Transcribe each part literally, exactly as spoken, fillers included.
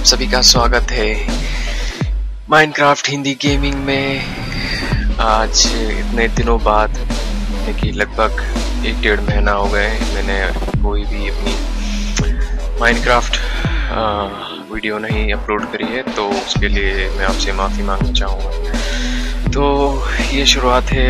सभी का स्वागत है माइनक्राफ्ट हिंदी गेमिंग में। आज इतने दिनों बाद, कि लगभग एक डेढ़ महीना हो गए, मैंने कोई भी अपनी माइनक्राफ्ट वीडियो नहीं अपलोड करी है, तो उसके लिए मैं आपसे माफ़ी मांगना चाहूँगा। तो ये शुरुआत है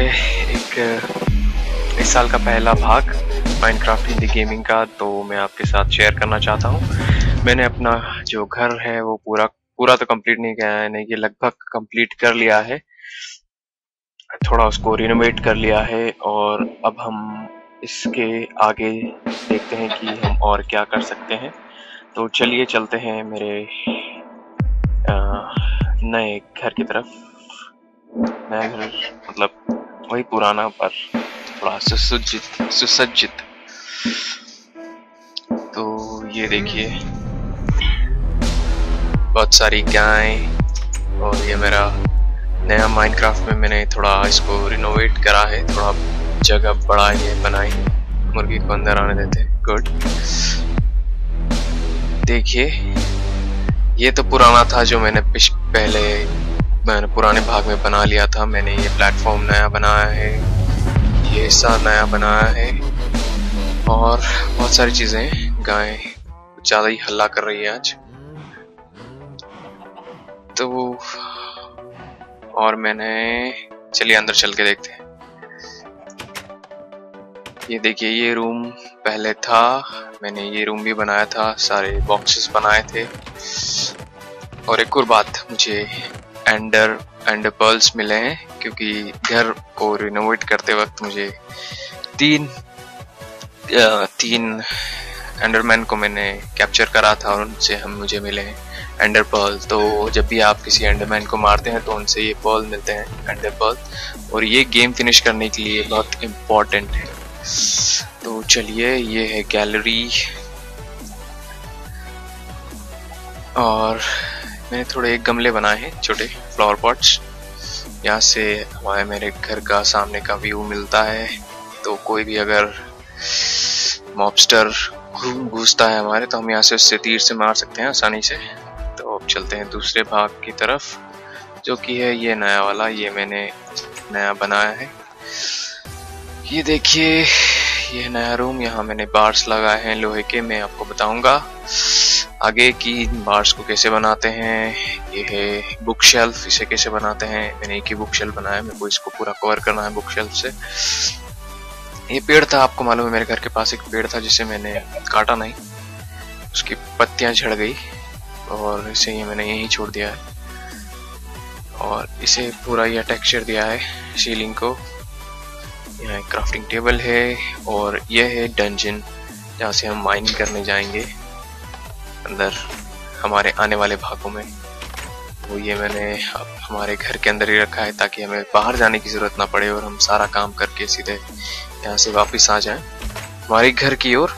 एक इस साल का पहला भाग माइनक्राफ्ट हिंदी गेमिंग का, तो मैं आपके साथ शेयर करना चाहता हूँ। मैंने अपना जो घर है वो पूरा पूरा तो कंप्लीट नहीं किया है, नहीं कि लगभग कंप्लीट कर लिया है, थोड़ा उसको रिनोवेट कर लिया है, और अब हम इसके आगे देखते हैं कि हम और क्या कर सकते हैं। तो चलिए चलते हैं मेरे नए घर की तरफ। नया घर मतलब वही पुराना पर थोड़ा सुसज्जित सुसज्जित। तो ये देखिए, बहुत सारी गाय, और ये मेरा नया माइनक्राफ्ट में मैंने थोड़ा इसको रिनोवेट करा है, थोड़ा जगह बड़ा ये बनाई, मुर्गी को अंदर आने देते। गुड। देखिए, ये तो पुराना था जो मैंने पहले मैंने पुराने भाग में बना लिया था। मैंने ये प्लेटफॉर्म नया बनाया है, ये हिस्सा नया बनाया है, और बहुत सारी चीजें। गाय कुछ ज्यादा ही हल्ला कर रही है आज, तो और मैंने चलिए अंदर चल के देखते हैं। ये देखिए, ये रूम पहले था, मैंने ये रूम भी बनाया था, सारे बॉक्सेस बनाए थे। और एक और बात, मुझे एंडर एंडर पर्ल्स मिले हैं, क्योंकि घर को रिनोवेट करते वक्त मुझे तीन तीन एंडरमैन को मैंने कैप्चर करा था, और उनसे हम मुझे मिले हैं एंडर पर्ल। तो जब भी आप किसी एंडरमैन को मारते हैं तो उनसे ये पर्ल मिलते हैं, एंडर पर्ल, और ये गेम फिनिश करने के लिए बहुत इम्पोर्टेंट है। तो चलिए, ये है गैलरी, और मैंने थोड़े एक गमले बनाए हैं, छोटे फ्लावर पॉट्स। यहाँ से हमारे मेरे घर का सामने का व्यू मिलता है, तो कोई भी अगर मॉबस्टर घुसता है हमारे, तो हम यहाँ से उससे तीर से मार सकते हैं आसानी से। तो अब चलते हैं दूसरे भाग की तरफ, जो कि है ये नया वाला, ये मैंने नया बनाया है। ये देखिए, ये नया रूम, यहाँ मैंने बार्स लगाए हैं लोहे के। मैं आपको बताऊंगा आगे की बार्स को कैसे बनाते हैं। ये है बुक शेल्फ, इसे कैसे बनाते हैं। मैंने एक ही बुक शेल्फ बनाया, मेरे को इसको पूरा कवर करना है बुक शेल्फ से। ये पेड़ था, आपको मालूम है, मेरे घर के पास एक पेड़ था जिसे मैंने काटा नहीं, उसकी पत्तियां झड़ गई, और इसे ये मैंने यहीं छोड़ दिया है, और इसे पूरा यह टेक्सचर दिया है सीलिंग को। यहाँ एक क्राफ्टिंग टेबल है, और यह है डंजन, जहाँ से हम माइनिंग करने जाएंगे अंदर हमारे आने वाले भागों में। वो ये मैंने अब हमारे घर के अंदर ही रखा है, ताकि हमें बाहर जाने की जरूरत ना पड़े, और हम सारा काम करके सीधे यहाँ से वापस आ जाएं हमारे घर की ओर।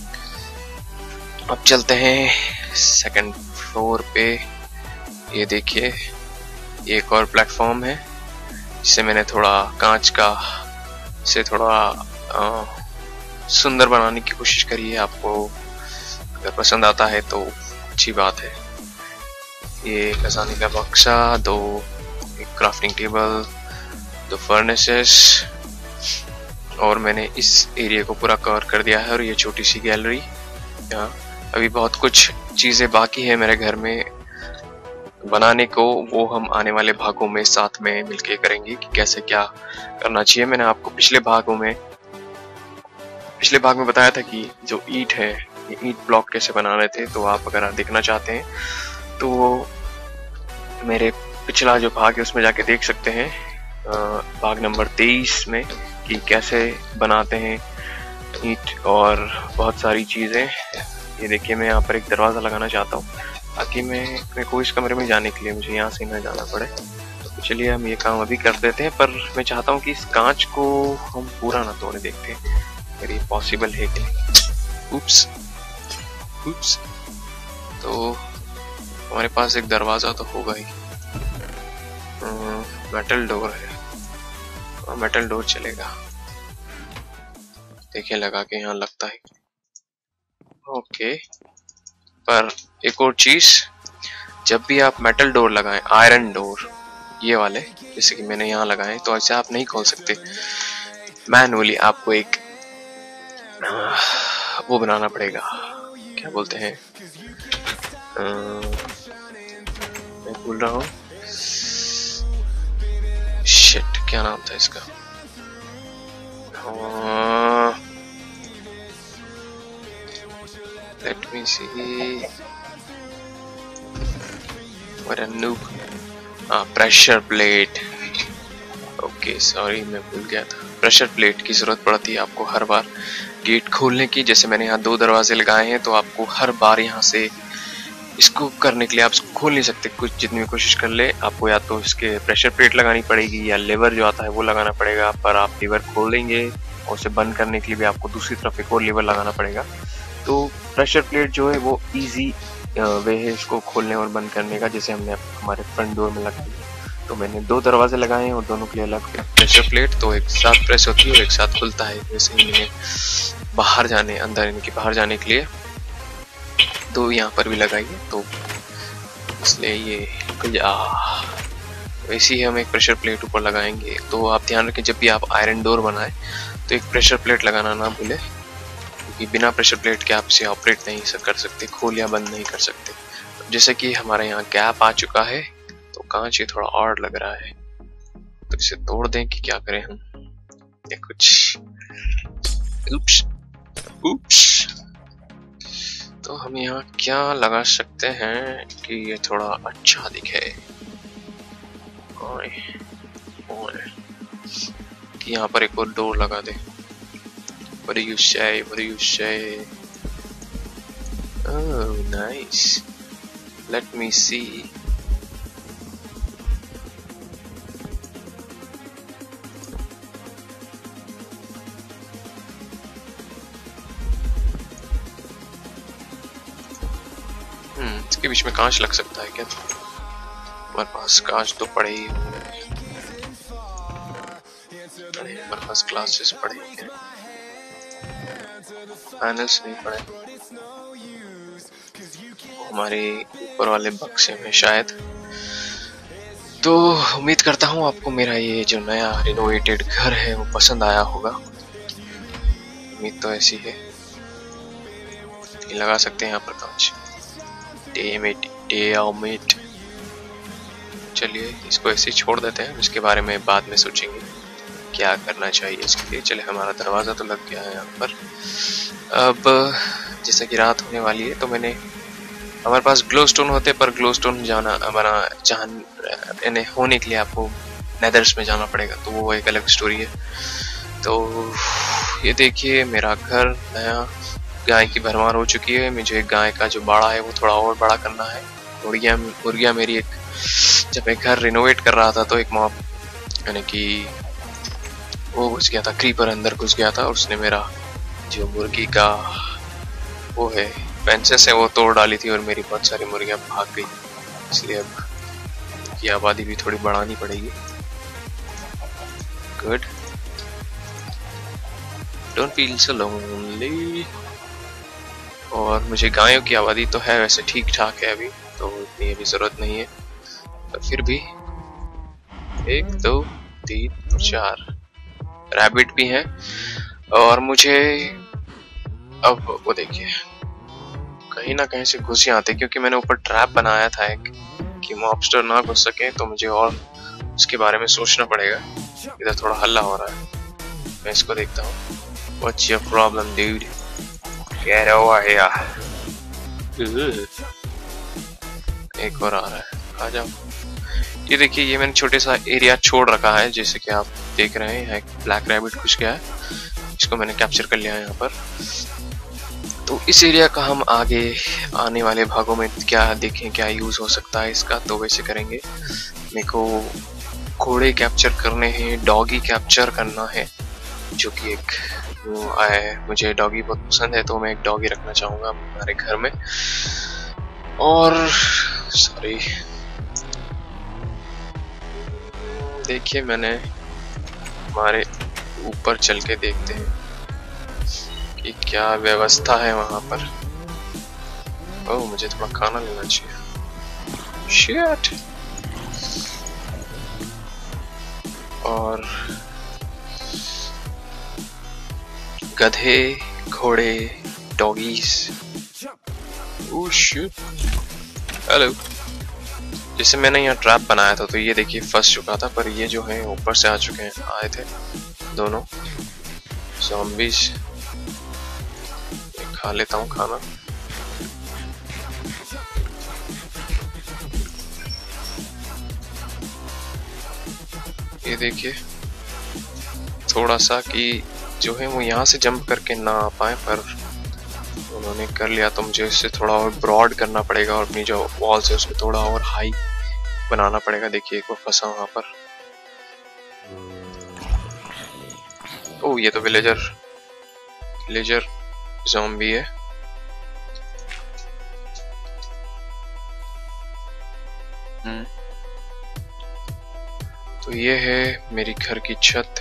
अब चलते हैं सेकंड फ्लोर पे। ये देखिए, एक और प्लेटफॉर्म है, जिसे मैंने थोड़ा कांच का से थोड़ा आ, सुंदर बनाने की कोशिश करी है। आपको अगर पसंद आता है तो अच्छी बात है। ये खजाने का बक्सा, दो एक क्राफ्टिंग टेबल, दो फर्नेसेस, और मैंने इस एरिया को पूरा कवर कर दिया है। और ये छोटी सी गैलरी, यहाँ अभी बहुत कुछ चीजें बाकी है मेरे घर में बनाने को, वो हम आने वाले भागों में साथ में मिलके करेंगे कि कैसे क्या करना चाहिए। मैंने आपको पिछले भागों में पिछले भाग में बताया था कि जो ईंट है, ये ईंट ब्लॉक कैसे बनाने थे। तो आप अगर देखना चाहते हैं तो वो मेरे पिछला जो भाग है उसमें जाके देख सकते हैं, भाग नंबर तेईस में, कि कैसे बनाते हैं ईंट और बहुत सारी चीजें। ये देखिए, मैं यहाँ पर एक दरवाजा लगाना चाहता हूँ, ताकि मैं मेरे को इस कमरे में जाने के लिए मुझे यहाँ से न जाना पड़े। तो चलिए हम ये काम अभी कर देते हैं, पर मैं चाहता हूँ कि इस कांच को हम पूरा ना तोड़े, देखते हैं अगर ये पॉसिबल है कि नहीं। उप्स उप्स तो हमारे पास एक दरवाजा तो होगा ही, मेटल डोर है, मेटल डोर चलेगा। देखिए, लगा के यहाँ लगता है। ओके, पर एक और चीज, जब भी आप मेटल डोर लगाएं, आयरन डोर ये वाले जैसे कि मैंने यहाँ लगाए, तो ऐसे आप नहीं खोल सकते। मैनुअली आपको एक वो बनाना पड़ेगा, क्या बोलते हैं, आ, मैं भूल रहा हूँ, शिट क्या नाम था इसका, let me see, what a noob, हाँ प्रेशर प्लेट। ओके सॉरी मैं भूल गया था, प्रेशर प्लेट की जरूरत पड़ती है आपको हर बार गेट खोलने की। जैसे मैंने यहाँ दो दरवाजे लगाए हैं, तो आपको हर बार यहाँ से इसको करने के लिए आप खोल नहीं सकते, कुछ जितनी भी कोशिश कर ले आपको या तो इसके प्रेशर प्लेट लगानी पड़ेगी या लेवर जो आता है वो लगाना पड़ेगा। पर आप लेवर खोल देंगे और उसे बंद करने के लिए भी आपको दूसरी तरफ एक और लेवर लगाना पड़ेगा। तो प्रेशर प्लेट जो है वो इजी वे है इसको खोलने और बंद करने का, जैसे हमने हमारे फ्रंट डोर में लगाई। तो मैंने दो दरवाजे लगाए हैं और दोनों के लिए अलग प्रेशर प्लेट, तो एक साथ प्रेस होती है और एक साथ खुलता है। वैसे ही मैंने बाहर जाने अंदर इनके बाहर जाने के लिए दो यहाँ पर भी लगाई है, तो इसलिए ये आ, वैसे ही हम एक प्रेशर प्लेट ऊपर लगाएंगे। तो आप ध्यान रखें जब भी आप आयरन डोर बनाएं तो एक प्रेशर प्लेट लगाना ना भूले, क्योंकि बिना प्रेशर प्लेट के आप इसे ऑपरेट नहीं कर सकते, खोल या बंद नहीं कर सकते। जैसे कि हमारे यहाँ गैप आ चुका है, तो कांच ये थोड़ा और लग रहा है, तो इसे तोड़ दें कि क्या करें हम, या कुछ उप्स उप्स। तो हम यहाँ क्या लगा सकते हैं कि ये थोड़ा अच्छा दिखे, ओए ओए कि यहाँ पर एक और डोर लगा दे। What do you say? What do you say? Oh, nice. Let me see. हम्म इसके बीच में कांच लग सकता है क्या? हमारे पास कांच तो पड़े ही होंगे, हमारे पास ग्लासेस पड़े हैं, पैनल्स नहीं पड़े हमारे ऊपर वाले बक्से में शायद। तो उम्मीद करता हूँ आपको मेरा ये जो नया रिनोवेटेड घर है वो पसंद आया होगा, उम्मीद तो ऐसी है। ये लगा सकते हैं यहाँ पर कांच। डेमेट चलिए इसको ऐसे छोड़ देते हैं, इसके बारे में बाद में सोचेंगे क्या करना चाहिए इसके लिए। चले हमारा दरवाजा तो लग गया है यहाँ पर। अब जैसे कि रात होने वाली है, तो मैंने हमारे पास ग्लो स्टोन होते, पर ग्लो स्टोन जाना हमारा जान यानी होने के लिए आपको नेदर्स में जाना पड़ेगा, तो वो एक अलग स्टोरी है। तो ये देखिए मेरा घर नया गाय की भरमार हो चुकी है। मुझे गाय का जो बाड़ा है वो थोड़ा और बड़ा करना है। मुर्गिया मुर्गिया मेरी एक, जब मैं घर रिनोवेट कर रहा था तो एक मॉब यानी कि वो घुस गया था, क्रीपर अंदर घुस गया था और उसने मेरा जो मुर्गी का वो है फेंसेस है वो तोड़ डाली थी और मेरी बहुत सारी मुर्गियां भाग गई। इसलिए अब की आबादी भी थोड़ी बढ़ानी पड़ेगी। Good, don't feel so lonely. और मुझे गायों की आबादी तो है वैसे ठीक ठाक है अभी, तो इतनी अभी जरूरत नहीं है, पर फिर भी एक दो तीन चार रैबिट भी हैं। और मुझे अब वो देखिए कहीं ना कहीं से घुस आते, क्योंकि मैंने ऊपर ट्रैप बनाया था एक कि मॉबस्टर ना घुस सके, तो मुझे और उसके बारे में सोचना पड़ेगा। इधर थोड़ा हल्ला हो रहा है, मैं इसको देखता हूँ। What's your problem, dude? Get over here. एक और आ रहा है, आ जाओ। ये देखिए ये मैंने छोटे सा एरिया छोड़ रखा है, जैसे कि आप देख रहे हैं। एक ब्लैक रैबिट घुस गया है, इसको मैंने कैप्चर कर लिया है यहाँ पर। तो इस एरिया का हम आगे आने वाले भागों में क्या देखें, क्या यूज हो सकता है इसका, तो वैसे करेंगे। मेरे को घोड़े कैप्चर करने हैं, डॉगी कैप्चर करना है, जो कि एक वो आया है। मुझे डॉगी बहुत पसंद है, तो मैं एक डॉगी रखना चाहूंगा हमारे घर में। और सॉरी देखिए मैंने हमारे ऊपर चल के देखते हैं कि क्या व्यवस्था है वहां पर। ओह मुझे थोड़ा खाना लेना चाहिए। शिट। और गधे, घोड़े, डॉगीज। Oh shit. हेलो। जैसे मैंने यहाँ ट्रैप बनाया था तो ये देखिए फंस चुका था, पर ये जो है ऊपर से आ चुके हैं, आए थे दोनों ज़ॉम्बीज। खा लेता हूँ खाना। ये देखिए थोड़ा सा कि जो है वो यहाँ से जंप करके ना आ पाए, पर उन्होंने कर लिया। तो मुझे इससे थोड़ा और ब्रॉड करना पड़ेगा और अपनी जो वॉल्स है उसको थोड़ा और हाई बनाना पड़ेगा। देखिए एक बार फंसा वहां पर। ओह ये तो विलेजर विलेजर ज़ॉम्बी है। हम्म तो ये है मेरी घर की छत।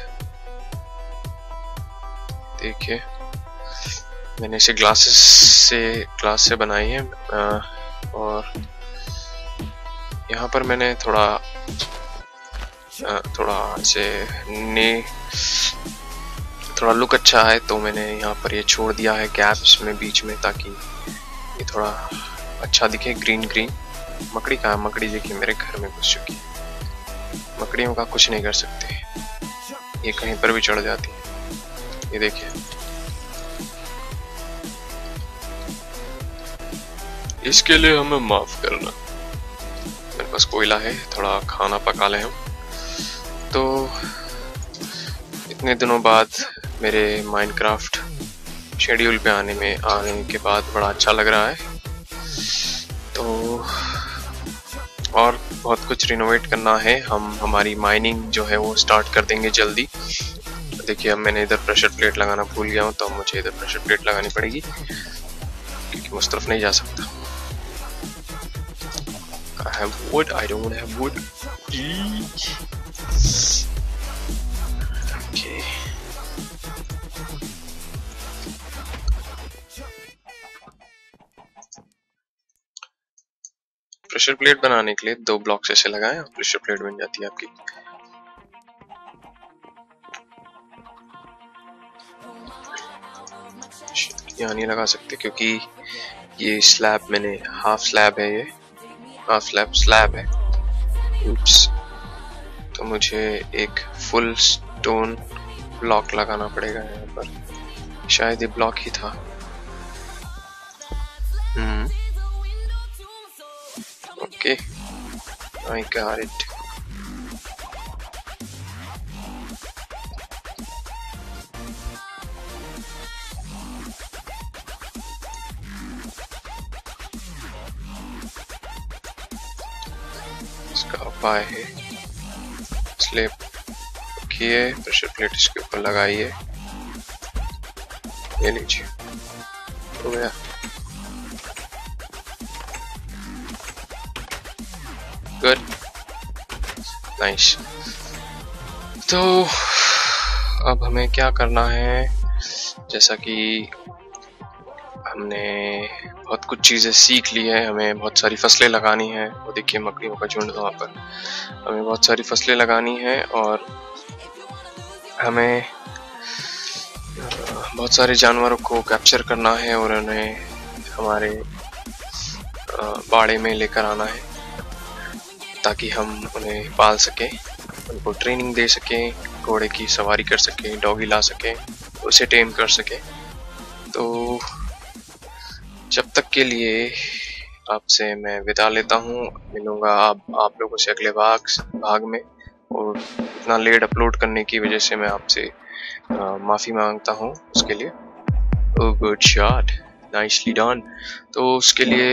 देखिए मैंने इसे ग्लासेस से ग्लास से बनाई है, और यहाँ पर मैंने थोड़ा थोड़ा से ने थोड़ा लुक अच्छा है तो मैंने यहाँ पर ये छोड़ दिया है गैप्स में बीच में, ताकि ये थोड़ा अच्छा दिखे, ग्रीन ग्रीन। मकड़ी कहाँ? मकड़ी देखिए मेरे घर में घुस चुकी है। मकड़ियों का कुछ नहीं कर सकते, ये कहीं पर भी चढ़ जाती है। ये देखिए इसके लिए हमें माफ करना। मेरे पास कोयला है, थोड़ा खाना पका ले हम। तो इतने दिनों बाद मेरे माइनक्राफ्ट शेड्यूल पे आने में आने के बाद बड़ा अच्छा लग रहा है। तो और बहुत कुछ रिनोवेट करना है। हम हमारी माइनिंग जो है वो स्टार्ट कर देंगे जल्दी। देखिए अब मैंने इधर प्रेशर प्लेट लगाना भूल गया हूँ, तो अब मुझे इधर प्रेशर प्लेट लगानी पड़ेगी क्योंकि मैं उस तरफ नहीं जा सकता। I have wood, I don't have wood. Okay. Pressure plate बनाने के लिए दो ब्लॉक्स ऐसे लगाएं और प्रेशर प्लेट बन जाती है आपकी। यहाँ नहीं लगा सकते क्योंकि ये स्लैब मैंने हाफ स्लैब है, ये हाफ स्लैब स्लैब है। Oops. तो मुझे एक फुल स्टोन ब्लॉक लगाना पड़ेगा यहाँ पर। शायद ये ब्लॉक ही था। Hmm okay I got it. इसका उपाय है स्लेब रखिए, प्रेशर प्लेट इसके ऊपर लगाइए, ये लीजिए हो गया। Good nice. तो अब हमें क्या करना है, जैसा कि हमने बहुत कुछ चीजें सीख ली है, हमें बहुत सारी फसलें लगानी है। वो देखिए मकड़ियों का झुंड वहाँ पर। हमें बहुत सारी फसलें लगानी है और हमें बहुत सारे जानवरों को कैप्चर करना है और उन्हें हमारे बाड़े में लेकर आना है ताकि हम उन्हें पाल सकें, उनको ट्रेनिंग दे सकें, घोड़े की सवारी कर सकें, डॉगी ला सकें, उसे टेम कर सकें। तो जब तक के लिए आपसे मैं विदा लेता हूँ, मिलूंगा आप आप लोगों से अगले भाग भाग में। और इतना लेट अपलोड करने की वजह से मैं आपसे माफ़ी मांगता हूँ उसके लिए। Oh good shot, nicely done. तो उसके लिए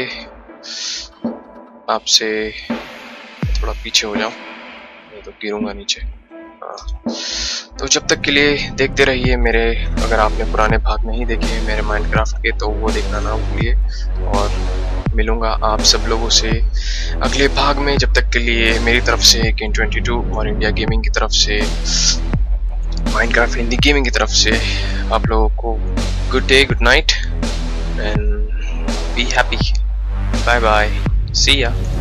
आपसे थोड़ा पीछे हो जाऊं, नहीं तो गिरूंगा नीचे। हाँ, तो जब तक के लिए देखते रहिए मेरे, अगर आपने पुराने भाग नहीं देखे हैं मेरे माइनक्राफ्ट के तो वो देखना ना भूलिए। और मिलूंगा आप सब लोगों से अगले भाग में। जब तक के लिए मेरी तरफ से केन ट्वेंटी टू और इंडिया गेमिंग की तरफ से, माइनक्राफ्ट हिंदी गेमिंग की तरफ से आप लोगों को good day, good night and be happy. Bye bye, see या।